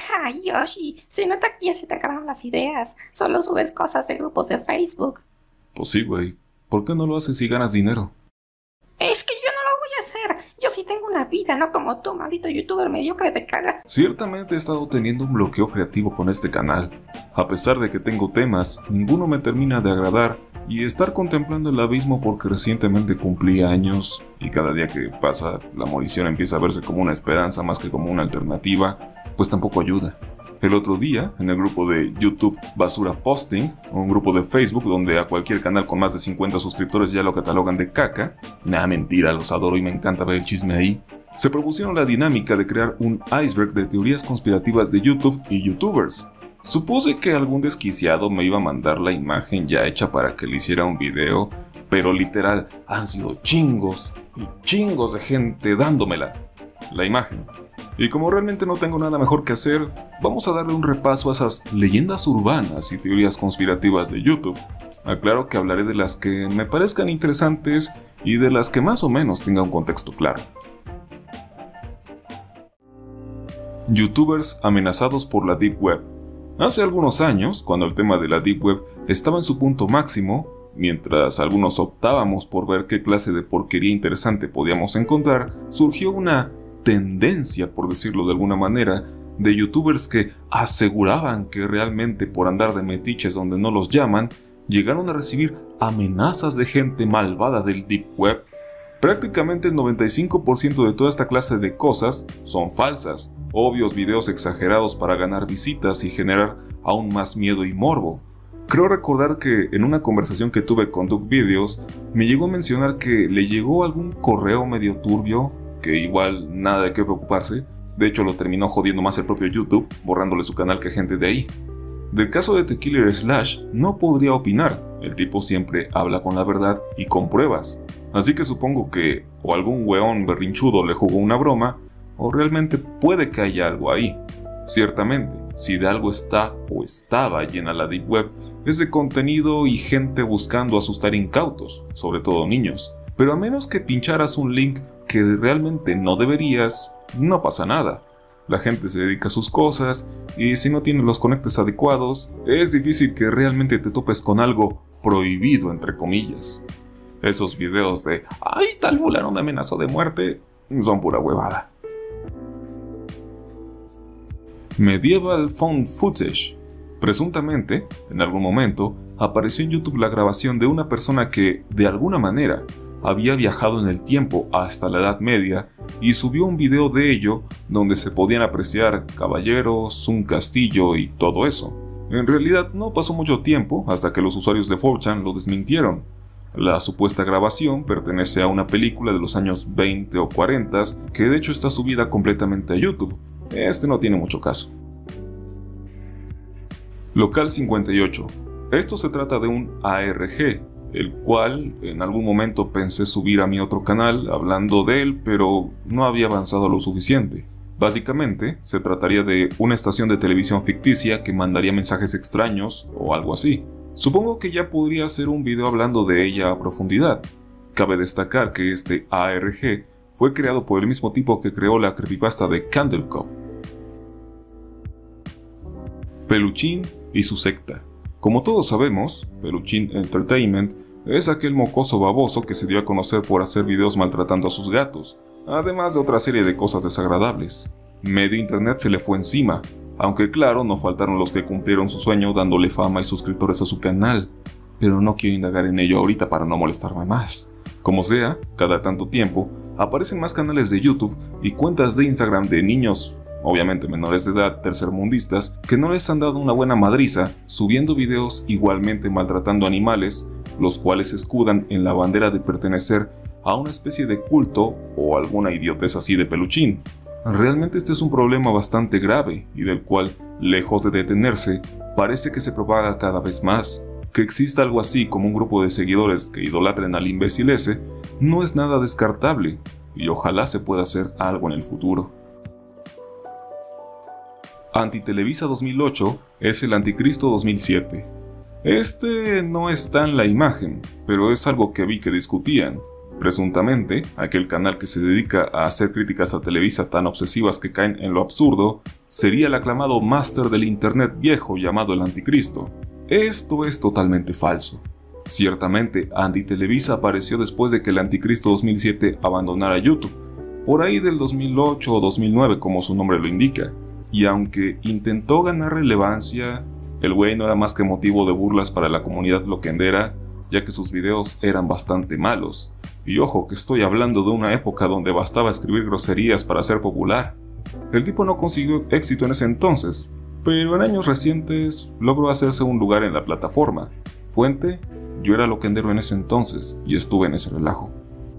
Ay, Yoshi, se nota que ya se te acabaron las ideas. Solo subes cosas de grupos de Facebook. Pues sí, güey. ¿Por qué no lo haces si ganas dinero? Es que yo no lo voy a hacer. Yo sí tengo una vida, no como tú, maldito youtuber mediocre de caga. Ciertamente he estado teniendo un bloqueo creativo con este canal. A pesar de que tengo temas, ninguno me termina de agradar y estar contemplando el abismo porque recientemente cumplí años y cada día que pasa la munición empieza a verse como una esperanza más que como una alternativa, pues tampoco ayuda. El otro día, en el grupo de YouTube Basura Posting, un grupo de Facebook donde a cualquier canal con más de 50 suscriptores ya lo catalogan de caca, nah, mentira, los adoro y me encanta ver el chisme ahí, se propusieron la dinámica de crear un iceberg de teorías conspirativas de YouTube y YouTubers. Supuse que algún desquiciado me iba a mandar la imagen ya hecha para que le hiciera un video, pero literal han sido chingos y chingos de gente dándomela, la imagen. Y como realmente no tengo nada mejor que hacer, vamos a darle un repaso a esas leyendas urbanas y teorías conspirativas de YouTube. Aclaro que hablaré de las que me parezcan interesantes y de las que más o menos tengan un contexto claro. YouTubers amenazados por la Deep Web. Hace algunos años, cuando el tema de la Deep Web estaba en su punto máximo, mientras algunos optábamos por ver qué clase de porquería interesante podíamos encontrar, surgió una tendencia, por decirlo de alguna manera, de youtubers que aseguraban que realmente por andar de metiches donde no los llaman, llegaron a recibir amenazas de gente malvada del Deep Web. Prácticamente el 95% de toda esta clase de cosas son falsas, obvios videos exagerados para ganar visitas y generar aún más miedo y morbo. Creo recordar que en una conversación que tuve con Duke Videos, me llegó a mencionar que le llegó algún correo medio turbio, que igual nada de qué preocuparse, de hecho lo terminó jodiendo más el propio YouTube, borrándole su canal que gente de ahí. Del caso de The Killer Slash no podría opinar, el tipo siempre habla con la verdad y con pruebas, así que supongo que o algún weón berrinchudo le jugó una broma, o realmente puede que haya algo ahí. Ciertamente, si de algo está o estaba llena la Deep Web, es de contenido y gente buscando asustar incautos, sobre todo niños, pero a menos que pincharas un link que realmente no deberías, no pasa nada. La gente se dedica a sus cosas y si no tienes los conectes adecuados, es difícil que realmente te topes con algo prohibido entre comillas. Esos videos de ¡ay, tal fulano me amenazó de muerte! Son pura huevada. Medieval Found Footage. Presuntamente, en algún momento, apareció en YouTube la grabación de una persona que, de alguna manera, había viajado en el tiempo hasta la Edad Media y subió un video de ello donde se podían apreciar caballeros, un castillo y todo eso. En realidad no pasó mucho tiempo hasta que los usuarios de 4chan lo desmintieron. La supuesta grabación pertenece a una película de los años 20 o 40 que de hecho está subida completamente a YouTube. Este no tiene mucho caso. Local 58. Esto se trata de un ARG, el cual en algún momento pensé subir a mi otro canal hablando de él, pero no había avanzado lo suficiente. Básicamente, se trataría de una estación de televisión ficticia que mandaría mensajes extraños o algo así. Supongo que ya podría hacer un video hablando de ella a profundidad. Cabe destacar que este ARG fue creado por el mismo tipo que creó la creepypasta de Candle Cop. Peluchín y su secta. Como todos sabemos, Peluchín Entertainment es aquel mocoso baboso que se dio a conocer por hacer videos maltratando a sus gatos, además de otra serie de cosas desagradables. Medio internet se le fue encima, aunque claro, no faltaron los que cumplieron su sueño dándole fama y suscriptores a su canal, pero no quiero indagar en ello ahorita para no molestarme más. Como sea, cada tanto tiempo, aparecen más canales de YouTube y cuentas de Instagram de niños, obviamente menores de edad, tercermundistas, que no les han dado una buena madriza, subiendo videos igualmente maltratando animales, los cuales se escudan en la bandera de pertenecer a una especie de culto o alguna idiotez así de Peluchín. Realmente este es un problema bastante grave y del cual, lejos de detenerse, parece que se propaga cada vez más. Que exista algo así como un grupo de seguidores que idolatren al imbécil ese, no es nada descartable, y ojalá se pueda hacer algo en el futuro. Antitelevisa 2008 es el Anticristo 2007. Este no está en la imagen, pero es algo que vi que discutían. Presuntamente, aquel canal que se dedica a hacer críticas a Televisa tan obsesivas que caen en lo absurdo, sería el aclamado máster del internet viejo llamado el Anticristo. Esto es totalmente falso. Ciertamente, Andy Televisa apareció después de que el Anticristo 2007 abandonara YouTube, por ahí del 2008 o 2009 como su nombre lo indica, y aunque intentó ganar relevancia, el güey no era más que motivo de burlas para la comunidad loquendera, ya que sus videos eran bastante malos. Y ojo que estoy hablando de una época donde bastaba escribir groserías para ser popular. El tipo no consiguió éxito en ese entonces, pero en años recientes logró hacerse un lugar en la plataforma. Fuente: yo era loquendero en ese entonces y estuve en ese relajo.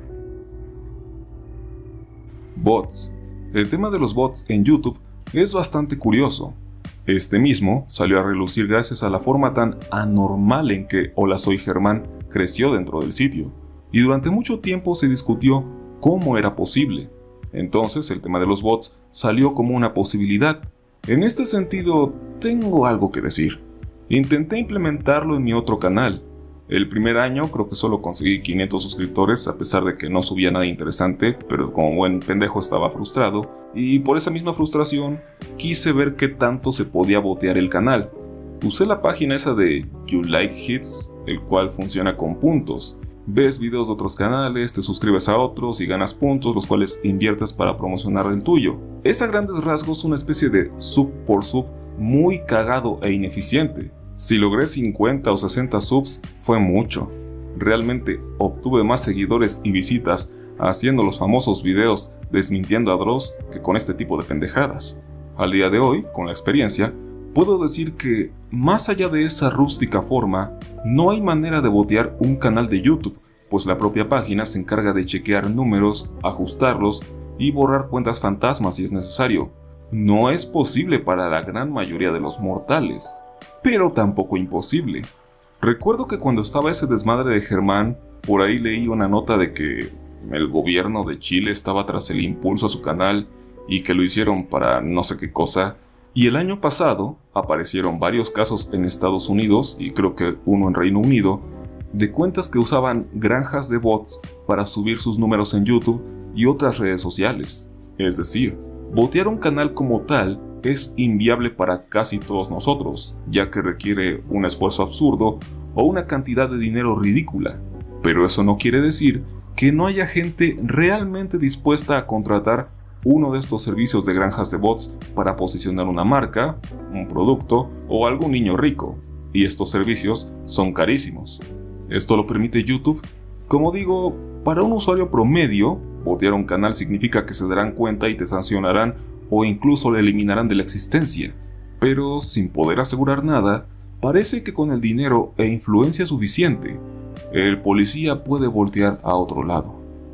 Bots. El tema de los bots en YouTube es bastante curioso. Este mismo salió a relucir gracias a la forma tan anormal en que Hola Soy Germán creció dentro del sitio, y durante mucho tiempo se discutió cómo era posible. Entonces el tema de los bots salió como una posibilidad. En este sentido, tengo algo que decir. Intenté implementarlo en mi otro canal. El primer año creo que solo conseguí 500 suscriptores a pesar de que no subía nada interesante, pero como buen pendejo estaba frustrado, y por esa misma frustración quise ver qué tanto se podía botear el canal. Usé la página esa de You Like Hits, el cual funciona con puntos. Ves videos de otros canales, te suscribes a otros y ganas puntos, los cuales inviertes para promocionar el tuyo. Es a grandes rasgos una especie de sub por sub muy cagado e ineficiente. Si logré 50 o 60 subs, fue mucho. Realmente obtuve más seguidores y visitas haciendo los famosos videos desmintiendo a Dross que con este tipo de pendejadas. Al día de hoy, con la experiencia, puedo decir que, más allá de esa rústica forma, no hay manera de botear un canal de YouTube, pues la propia página se encarga de chequear números, ajustarlos y borrar cuentas fantasmas si es necesario. No es posible para la gran mayoría de los mortales, pero tampoco imposible. Recuerdo que cuando estaba ese desmadre de Germán, por ahí leí una nota de que el gobierno de Chile estaba tras el impulso a su canal y que lo hicieron para no sé qué cosa, y el año pasado aparecieron varios casos en Estados Unidos y creo que uno en Reino Unido, de cuentas que usaban granjas de bots para subir sus números en YouTube y otras redes sociales. Es decir, botear un canal como tal es inviable para casi todos nosotros, ya que requiere un esfuerzo absurdo o una cantidad de dinero ridícula. Pero eso no quiere decir que no haya gente realmente dispuesta a contratar uno de estos servicios de granjas de bots para posicionar una marca, un producto o algún niño rico, y estos servicios son carísimos. ¿Esto lo permite YouTube? Como digo, para un usuario promedio, botear un canal significa que se darán cuenta y te sancionarán o incluso le eliminarán de la existencia. Pero sin poder asegurar nada, parece que con el dinero e influencia suficiente, el policía puede voltear a otro lado.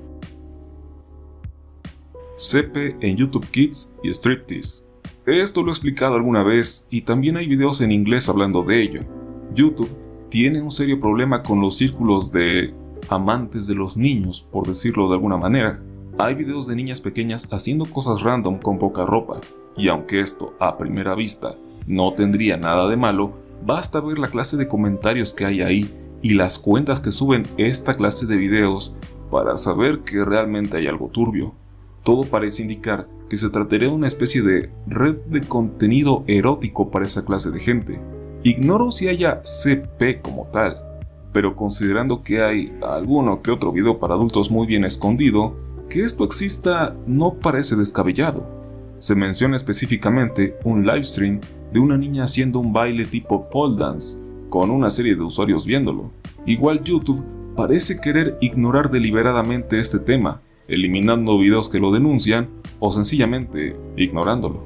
CP en YouTube Kids y Striptease. Esto lo he explicado alguna vez y también hay videos en inglés hablando de ello. YouTube tiene un serio problema con los círculos de amantes de los niños, por decirlo de alguna manera. Hay videos de niñas pequeñas haciendo cosas random con poca ropa, y aunque esto a primera vista no tendría nada de malo, basta ver la clase de comentarios que hay ahí y las cuentas que suben esta clase de videos para saber que realmente hay algo turbio. Todo parece indicar que se trataría de una especie de red de contenido erótico para esa clase de gente. Ignoro si haya CP como tal, pero considerando que hay alguno que otro video para adultos muy bien escondido, que esto exista no parece descabellado. Se menciona específicamente un livestream de una niña haciendo un baile tipo pole dance, con una serie de usuarios viéndolo. Igual YouTube parece querer ignorar deliberadamente este tema, eliminando videos que lo denuncian o sencillamente ignorándolo.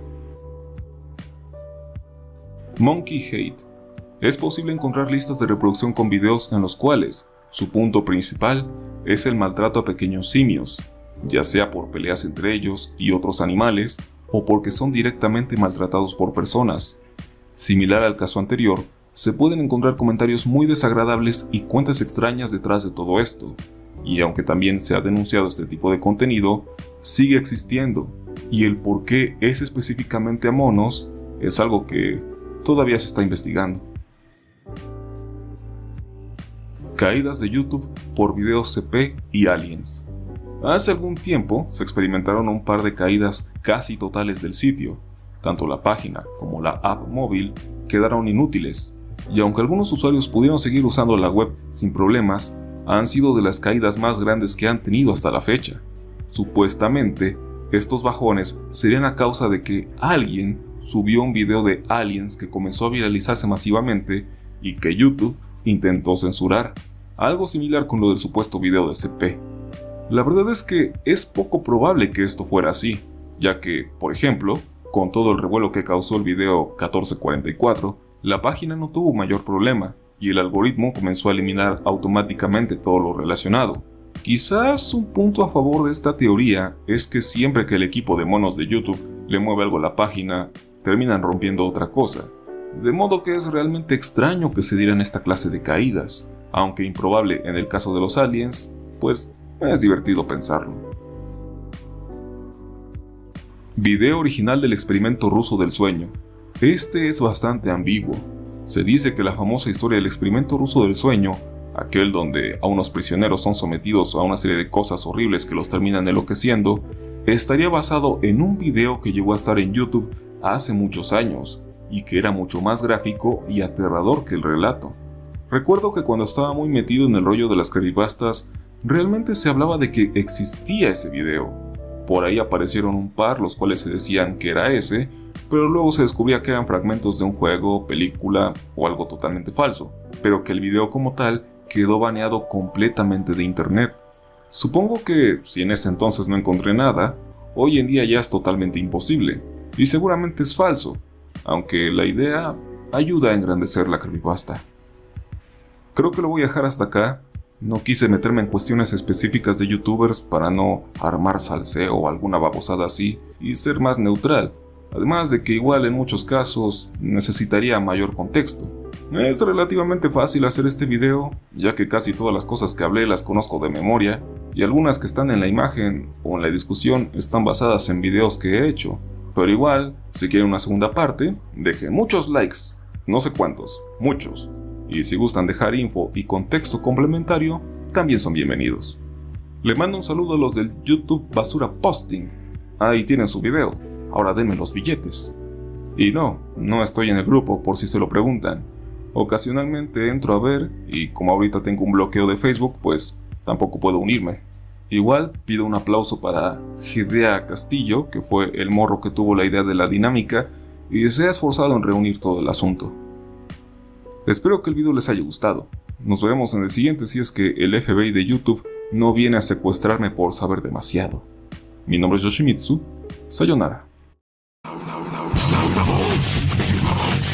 Monkey Hate. Es posible encontrar listas de reproducción con videos en los cuales su punto principal es el maltrato a pequeños simios, ya sea por peleas entre ellos y otros animales o porque son directamente maltratados por personas. Similar al caso anterior, se pueden encontrar comentarios muy desagradables y cuentas extrañas detrás de todo esto, y aunque también se ha denunciado este tipo de contenido, sigue existiendo, y el por qué es específicamente a monos es algo que todavía se está investigando. Caídas de YouTube por videos CP y aliens. Hace algún tiempo se experimentaron un par de caídas casi totales del sitio. Tanto la página como la app móvil quedaron inútiles, y aunque algunos usuarios pudieron seguir usando la web sin problemas, han sido de las caídas más grandes que han tenido hasta la fecha. Supuestamente, estos bajones serían a causa de que alguien subió un video de aliens que comenzó a viralizarse masivamente y que YouTube intentó censurar, algo similar con lo del supuesto video de CP. La verdad es que es poco probable que esto fuera así, ya que, por ejemplo, con todo el revuelo que causó el video 1444, la página no tuvo mayor problema y el algoritmo comenzó a eliminar automáticamente todo lo relacionado. Quizás un punto a favor de esta teoría es que siempre que el equipo de monos de YouTube le mueve algo a la página, terminan rompiendo otra cosa, de modo que es realmente extraño que se dieran esta clase de caídas, aunque improbable en el caso de los aliens, pues es divertido pensarlo. Video original del experimento ruso del sueño. Este es bastante ambiguo. Se dice que la famosa historia del experimento ruso del sueño, aquel donde a unos prisioneros son sometidos a una serie de cosas horribles que los terminan enloqueciendo, estaría basado en un video que llegó a estar en YouTube hace muchos años, y que era mucho más gráfico y aterrador que el relato. Recuerdo que cuando estaba muy metido en el rollo de las creepypastas, realmente se hablaba de que existía ese video. Por ahí aparecieron un par los cuales se decían que era ese, pero luego se descubría que eran fragmentos de un juego, película o algo totalmente falso, pero que el video como tal quedó baneado completamente de internet. Supongo que, si en ese entonces no encontré nada, hoy en día ya es totalmente imposible, y seguramente es falso, aunque la idea ayuda a engrandecer la creepypasta. Creo que lo voy a dejar hasta acá. No quise meterme en cuestiones específicas de youtubers para no armar salseo o alguna babosada así y ser más neutral, además de que igual en muchos casos necesitaría mayor contexto. Es relativamente fácil hacer este video, ya que casi todas las cosas que hablé las conozco de memoria, y algunas que están en la imagen o en la discusión están basadas en videos que he hecho. Pero igual, si quieren una segunda parte, dejen muchos likes, no sé cuántos, muchos. Y si gustan dejar info y contexto complementario, también son bienvenidos. Le mando un saludo a los del YouTube Basura Posting. Ahí tienen su video, ahora denme los billetes. Y no estoy en el grupo por si se lo preguntan. Ocasionalmente entro a ver y como ahorita tengo un bloqueo de Facebook, pues tampoco puedo unirme. Igual pido un aplauso para Gedea Castillo, que fue el morro que tuvo la idea de la dinámica y se ha esforzado en reunir todo el asunto. Espero que el video les haya gustado. Nos veremos en el siguiente si es que el FBI de YouTube no viene a secuestrarme por saber demasiado. Mi nombre es Yoshimitsu. Sayonara.